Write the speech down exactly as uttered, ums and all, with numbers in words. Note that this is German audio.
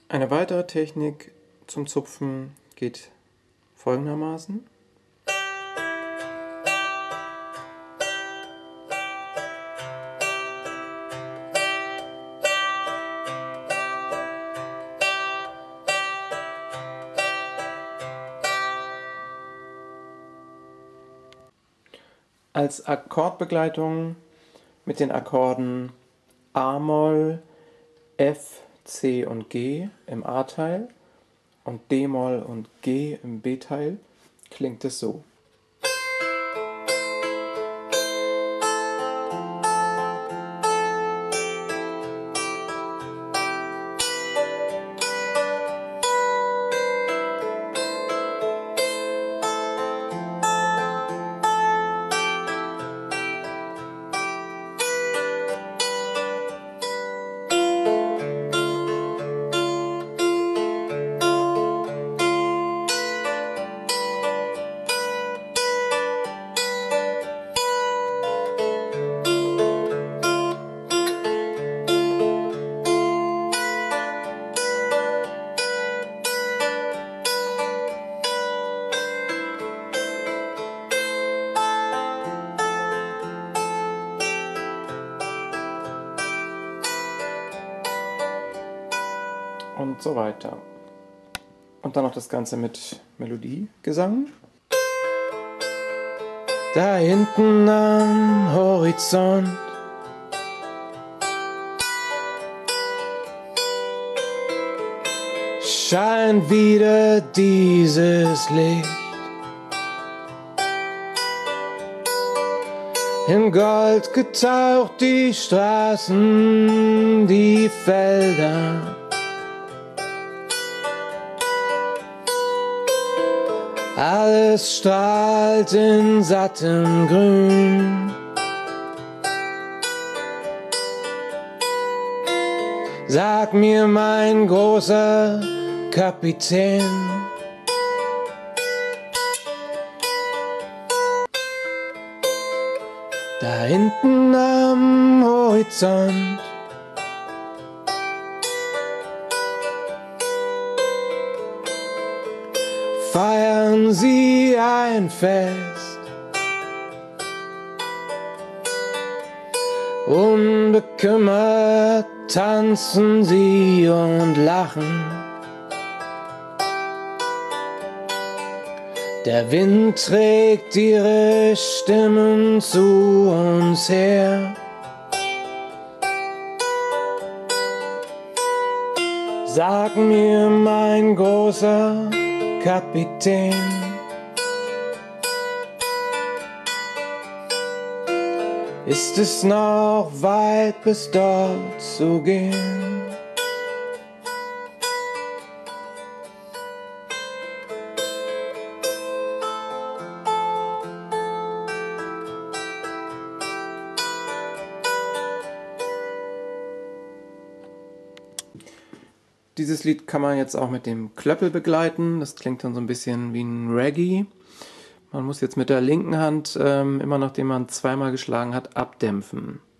Eine weitere Technik zum Zupfen geht folgendermaßen. Als Akkordbegleitung mit den Akkorden a-Moll, F, C und G im A-Teil und d-Moll und G im B-Teil klingt es so. Und so weiter. Und dann noch das Ganze mit Melodiegesang. Da hinten am Horizont scheint wieder dieses Licht. In Gold getaucht die Straßen, die Felder. Alles strahlt in sattem Grün. Sag mir, mein großer Kapitän, da hinten am Horizont feiern sie ein Fest, unbekümmert tanzen sie und lachen. Der Wind trägt ihre Stimmen zu uns her. Sag mir, mein großer Kapitän, ist es noch weit bis dort zu gehen? Dieses Lied kann man jetzt auch mit dem Klöppel begleiten. Das klingt dann so ein bisschen wie ein Reggae. Man muss jetzt mit der linken Hand, ähm, immer nachdem man zweimal geschlagen hat, abdämpfen.